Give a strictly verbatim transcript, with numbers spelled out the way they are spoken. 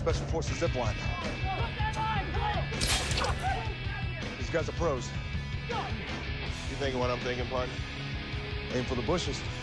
Special Forces zip line. These guys are pros. You thinking what I'm thinking, partner? Aim for the bushes.